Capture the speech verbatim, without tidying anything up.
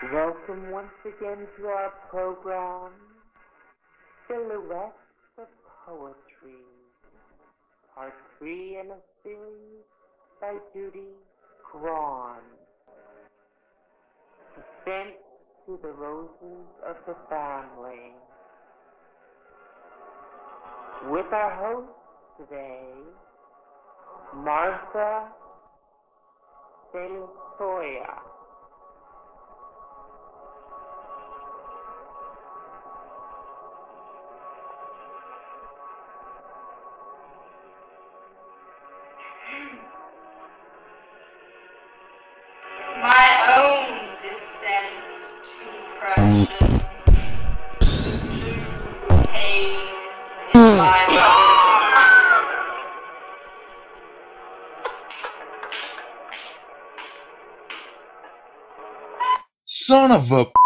Welcome once again to our program, Silhouettes of Poetry, part three in a series by Judy Cron. Sent to the roses of the family. With our host today, Martha Sensoya. My own descent to corruption, pain in my body. Son of a